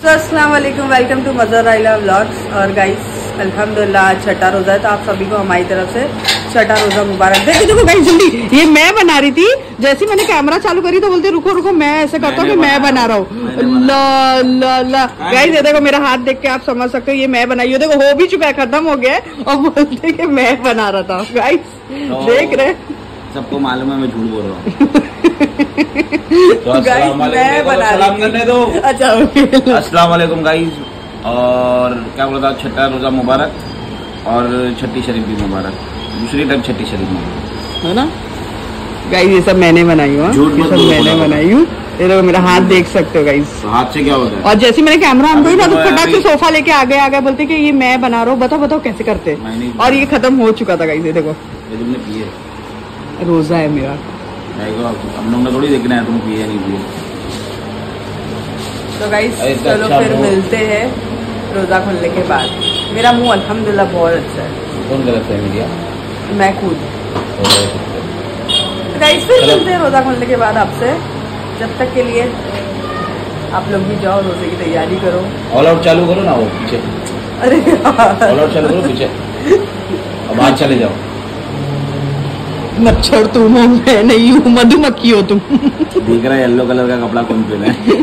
अस्सलाम वालेकुम, welcome to Mazar Aila vlogs. और गाइस अल्हम्दुलिल्लाह छठा रोज़ा है, तो आप सभी को हमारी तरफ से छठा रोज़ा मुबारक। देखो गाइस जल्दी, ये मैं बना रही थी, जैसे मैंने कैमरा चालू करी तो बोलते रुको रुको, मैं ऐसे करता हूँ कि मैं बना रहा हूँ। गाइस ये देखो मेरा हाथ देख के आप समझ सकते हो ये मैं बनाई हूँ। देखो हो भी चुका है, खत्म हो गया है और बोलते कि मैं बना रहा था। गाइस देख रहे, सबको मालूम है मैं झूठ बोल रहा हूँ। तो सलाम करने दो। अच्छा अस्सलाम वालेकुम गाइस, और क्या बोला था, छठा रोजा मुबारक और छठी शरीफ भी मुबारक। दूसरी टाइम छठी शरीफ मुबारक है ना गाइस। ये सब मैंने बनाई हूँ, ये सब मैंने बनाई हूँ। ये देखो मेरा हाथ देख सकते हो गाइस, हाथ से क्या होता है। और जैसे मैंने कैमरा ऑन किया तो फटाक से सोफा लेके आगे बोलते कि ये मैं बना रहा हूँ, बताओ कैसे करते। और ये खत्म हो चुका था गाइस। ये देखो तुमने पिए, रोजा है मेरा। हम लोग ने थोड़ी देखना है तुम पिए नहीं पिए। तो गाइस चलो फिर मिलते हैं रोजा खुलने के बाद। मेरा मुंह अल्हम्दुलिल्लाह बहुत अच्छा है। कौन गलत है मीडिया? मैं खुद। तो गाइस फिर मिलते हैं रोजा खुलने के बाद आपसे। जब तक के लिए आप लोग भी जाओ, रोजे की तैयारी करो। ऑल आउट चालू करो ना, वो पीछे। अरे ऑल आउट चालू करो पीछे, अब आज चले जाओ। मच्छर तुम हो, मैं नहीं हूँ, मधुमक्खी हो तुम। दिख रहा है येलो कलर का कपड़ा कौन पहना है।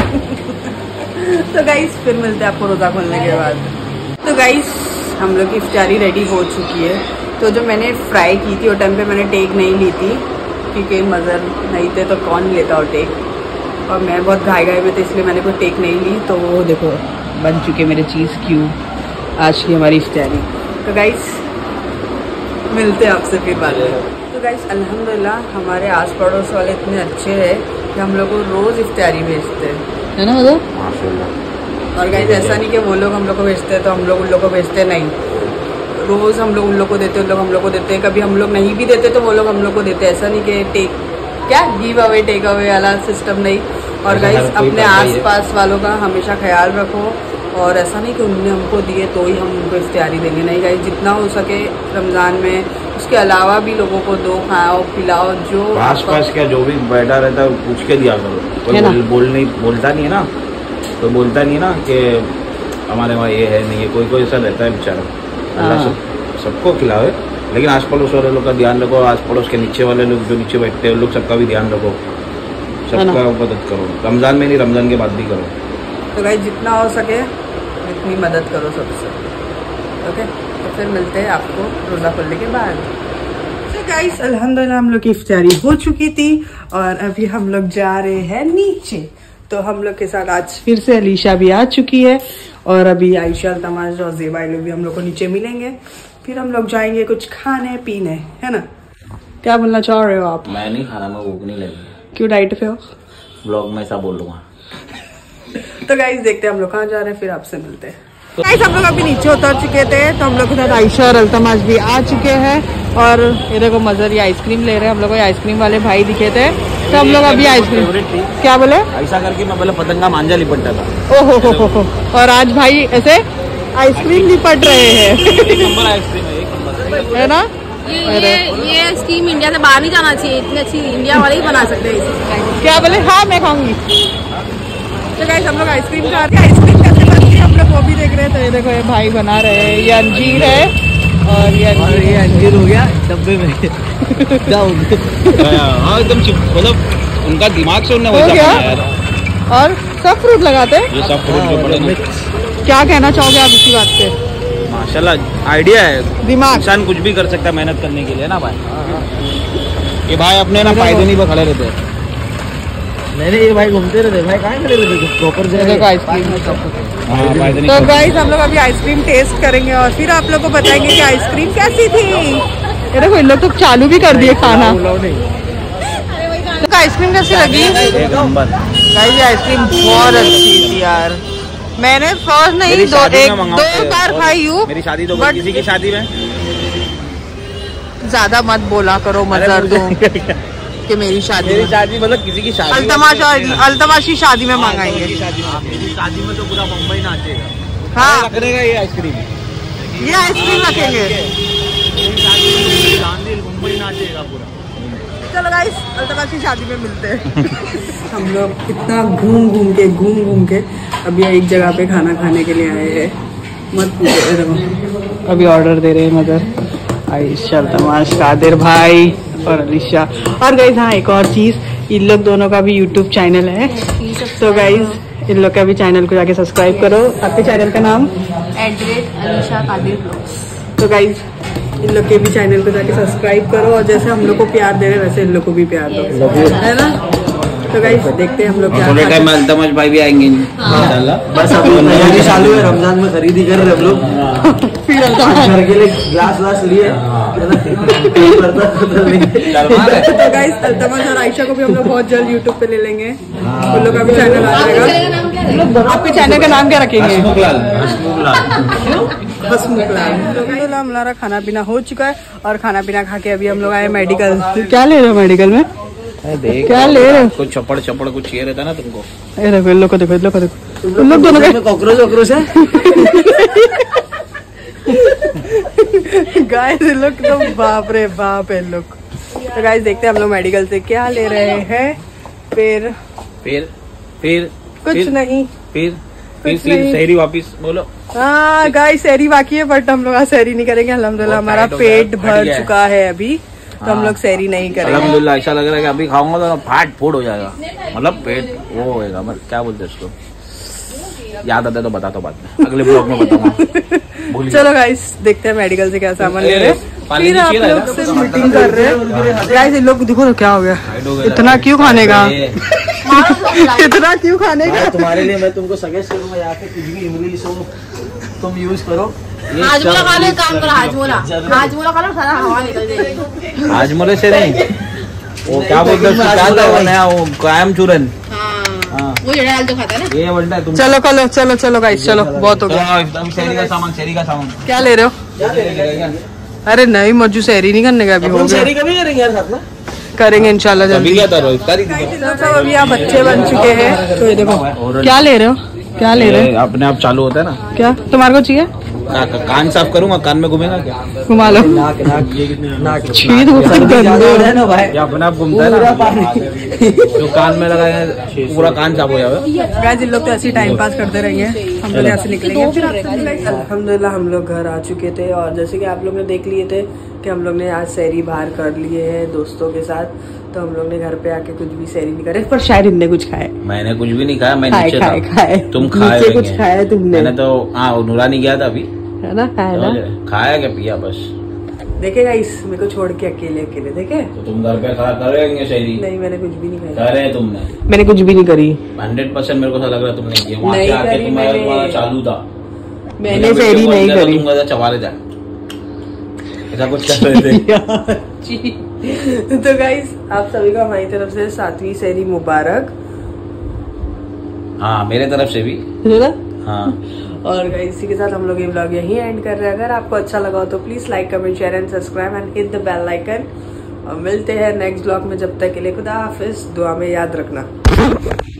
तो गाइस फिर मिलते हैं आपको रोजा खोलने के बाद। तो गाइस हम लोग की इफ्तारी रेडी हो चुकी है। तो जो मैंने फ्राई की थी वो टाइम पे मैंने टेक नहीं ली थी, क्योंकि मज़र नहीं थे तो कौन लेता हो टेक, और मैं बहुत घाई में, तो इसलिए मैंने कोई टेक नहीं ली। तो वो देखो बन चुके मेरे चीज़ क्यूब, आज की हमारी इफ्तारी। तो गाइस मिलते हैं आपसे फिर बाद में। तो गाइस अल्हम्दुलिल्लाह हमारे आस पड़ोस वाले इतने अच्छे हैं कि हम लोग को रोज़ इफ्तारी भेजते हैं, है ना मतलब। और गाइस ऐसा नहीं कि वो लोग हम लोग को भेजते हैं तो हम लोग उन लोग को भेजते नहीं। रोज़ हम लोग उन लोग को देते, उन लोग हम लोग को देते हैं। कभी हम लोग नहीं भी देते तो वो लोग हम लोग को देते। ऐसा नहीं कि गिव अवे टेक अवे वाला सिस्टम नहीं। और गाइस अपने आसपास वालों का हमेशा ख्याल रखो, और ऐसा नहीं कि उन्होंने हमको दिए तो ही हम उनको इफ्तारी देंगे। नहीं गाइस, जितना हो सके रमज़ान में, उसके अलावा भी लोगों को दो, खाओ पिलाओ। जो आसपास क्या जो भी बैठा रहता है पूछ के दिया करो। कोई बोलता नहीं है ना, तो बोलता नहीं है ना कि हमारे वहाँ ये है नहीं है। कोई ऐसा रहता है बेचारा। अल्लाह सबको खिलावे, लेकिन आस पड़ोस वाले लोग का ध्यान रखो। आस पड़ोस के नीचे वाले लोग जो नीचे बैठते हैं उन लोग सबका भी ध्यान रखो, सबका मदद करो। रमज़ान में नहीं, रमज़ान के बाद भी करो। तो गाइस जितना हो सके इतनी मदद करो सबसे। ओके, तो फिर मिलते हैं आपको रोज़ा खुलने के बाद। तो गाइस अल्हम्दुलिल्लाह हम लोग की इफ्तारी हो चुकी थी और अभी हम लोग जा रहे हैं नीचे। तो हम लोग के साथ आज फिर से अलीशा भी आ चुकी है, और अभी आयशा, तमाश और ज़ेबा लोग भी हम लोग को नीचे मिलेंगे। फिर हम लोग जाएंगे कुछ खाने पीने, है ना। क्या बोलना चाह रहे हो आप? मैं नहीं खाना, मैं भूख नहीं लगी। क्यों डाइट पे हो? ब्लॉग में ऐसा बोलूँगा। तो गाइस देखते हैं हम लोग कहाँ जा रहे हैं, फिर आपसे मिलते हैं। गाइस हम लोग अभी नीचे उतर चुके थे, तो हम लोग के साथ आयशा और अल्तमाश भी आ चुके हैं। और ये देखो मज़र ये आइसक्रीम ले रहे हैं। हम लोग को आइसक्रीम वाले भाई दिखे थे, तो हम लोग अभी आइसक्रीम। क्या बोले? ऐसा करके मैं पहले पतंगा मांझा लिपटता था। ओहो हो। और आज भाई ऐसे आइसक्रीम लिपट रहे हैं। नंबर आइसक्रीम है, एक नंबर है ना। ये आइसक्रीम इंडिया से बाहर नहीं जाना चाहिए, इतनी अच्छी इंडिया वाले ही बना सकते हैं। क्या बोले? हाँ मैं खाऊंगी। तो गाइस हम लोग आइसक्रीम खा रहे हैं। आइसक्रीम कैसे बनती है हम लोग वो भी देख रहे थे। ये देखो ये भाई बना रहे हैं, ये अंजीर है, और ये अंजीर हो गया डब्बे में। हाँ एकदम मतलब उनका दिमाग से उन्होंने वैसा बनाया। और सब फ्रूट लगाते हैं, ये सब फ्रूट जो पड़े। क्या कहना चाहोगे आप इसी बात पे? माशाल्लाह आइडिया है, दिमाग। इंसान कुछ भी कर सकता है मेहनत करने के लिए ना भाई। ये भाई अपने ना फायदे नहीं पर खड़े रहते हैं। नहीं ये भाई घूमते रहते भाई, कहाँ खड़े रहते प्रॉपर जगह आइसक्रीम। तो गाइस हम लोग अभी आइसक्रीम टेस्ट करेंगे और फिर आप लोग को बताएंगे कि आइसक्रीम कैसी थी। ये देखो इन लोग तो चालू भी कर दिए खाना। तो आइसक्रीम कैसी लगी? गाइस आइसक्रीम बहुत अच्छी थी यार। मैंने फर्स्ट नहीं दो बार खाई हूँ। मेरी शादी तो किसी की शादी में। ज्यादा मत बोला करो मज़र तुम कि मेरी शादी मतलब किसी की शादी। अल्तमाश की शादी में मंगाएंगे। मेरी शादी में तो पूरा मुंबई नाचेगा। हाँ रखेगा ये आइसक्रीम, रखेंगे। मुंबई नाचेगा पूरा। चलो गाइस अल्तमश की शादी में मिलते हैं। हम लोग इतना घूम घूम के अभी एक जगह पे खाना खाने के लिए आए हैं। मत पूछो, अभी ऑर्डर दे रहे हैं मदर आयशा, अल्तमश, कादिर भाई और अलीशा। और गाइस हाँ एक और चीज़, इन लोग दोनों का भी यूट्यूब चैनल है, तो गाइस इन लोग का भी चैनल को जाके सब्सक्राइब करो। आपके चैनल का नाम @अलीशा कादिर ब्लॉग्स। तो गाइस इन लोग के भी चैनल को जाके सब्सक्राइब करो और जैसे हम लोग को प्यार दे रहे हैं वैसे इन लोग को भी प्यार दो, है ना। तो गाइस देखते हैं हम लोग क्या थोड़े टाइम में अल्तमश भाई भी आएंगे इंशाल्लाह। बस अभी तैयारी चालू है, रमजान में खरीदी कर रहे हम लोग। फिर घर के लिए ग्लास लिए। तो गाइस अल्तमश और आयशा को भी हम लोग बहुत जल्द यूट्यूब पे ले लेंगे, उन लोग का भी चैनल आ जाएगा। आपके चैनल का नाम क्या रखेंगे? हसमुखलाल। हमारा खाना पीना हो चुका है और खाना पीना खा के अभी हम लोग आए मेडिकल। क्या ले रहे हो मेडिकल में? क्या ले रहे हो? कुछ चपड़ कुछ चाहिए रहता ना तुमको। देखो इन लोग को देखो, इन लोग को देखो, इन लोग दोनों के कॉकरोच है। गाइस इन लोग तो बाप रे बाप है इन लोग। तो गाइस देखते हैं हम लोग मेडिकल से क्या ले रहे हैं। फिर कुछ नहीं, फिर शहरी वापिस बोलो। हाँ गाइस सहरी बाकी है बट हम लोग आज सहरी नहीं करेंगे। अल्हम्दुलिल्लाह हमारा पेट भर चुका है अभी, तो हम लोग सहरी नहीं करेंगे। अल्हम्दुलिल्लाह ऐसा लग रहा है कि अभी खाऊंगा तो फाट फूट हो जाएगा, मतलब पेट वो होएगा, मतलब क्या बोलते हैं उसको, याद आता है तो बता तो बाद में, अगले ब्लॉग में बताऊंगा। चलो गाइस देखते हैं मेडिकल से क्या सामान ले रहे हैं, फिर आप लोग से मीटिंग कर रहे हैं। गाइस इन लोग देखो तो क्या हो गया, इतना क्यों खाने का, इतना क्यों खाने का। तुम्हारे लिए मैं तुमको सजेस्ट करूंगा यहाँ पे कुछ भी इंग्लिश हो तुम यूज करो। हाजमोला खा लो, काम करो, हाजमोला खा लो, सारा हवा निकल जाएगी। हाजमोले से नहीं, वो क्या बोलते हैं वो कायम चूरन, वो जड़ाल तो खाता है ना, ये बोलता है तुम। चलो गाइस चलो बहुत हो गया। एकदम शहरी का सामान क्या ले रहे हो? अरे नहीं मज्जू सहरी नहीं करने का, अभी हो गया, कभी करेंगे यार साथ में, करेंगे इंशाल्लाह जल्दी। सब अभी यहाँ बच्चे बन चुके हैं। तो ये देखो क्या ले रहे हो, क्या ले रहे हो? अपने आप चालू होता है ना। क्या तुम्हारे को चाहिए? कान साफ करूंगा, कान में घूमेगा क्या? घुमा लो। छीद है ना भाई, अपने आप घूमता है ना, जो कान में लगा है पूरा कान साफ हो जाएगा। गाइस इन लोग तो ऐसे टाइम पास करते रहेंगे, हम लोग यहाँ से निकलेंगे। अल्हम्दुलिल्लाह हम लोग घर आ चुके थे और जैसे कि आप लोग ने देख लिए थे कि हम लोग ने आज सहरी बाहर कर लिए है दोस्तों के साथ, तो हम लोग ने घर पे आके कुछ भी सहरी नहीं करे, पर शायद इनने कुछ खाए। मैंने कुछ भी नहीं खाया, मैं नीचे था। खाए तुम खाए कुछ खाया तुमने? मैंने तो नूरानी गया था अभी, है ना, खाया ना, खाया क्या पिया बस। देखेगा इस मेरे को छोड़ के अकेले देखे। तो तुम घर पे करेंगे शहरी? नहीं मैंने कुछ भी नहीं खाया। करे तुमने? मैंने कुछ भी नहीं करी 100% मेरे को ऐसा लग रहा तुमने किया, वहाँ नहीं से आके करी तुम्हारा चालू था, मैंने सहरी नहीं करी। तुम चवाले जाए ऐसा कुछ कर रहे थे। तो गाइस आप सभी को हमारी तरफ से 7वीं सहरी मुबारक। हाँ मेरे तरफ से भी है ना। हाँ और गाइस इसी के साथ हम लोग ये व्लॉग यहीं एंड कर रहे हैं। अगर आपको अच्छा लगा हो तो please like comment share and subscribe and hit the bell icon. और मिलते हैं नेक्स्ट व्लॉग में, जब तक के लिए खुदा हाफिज, दुआ में याद रखना।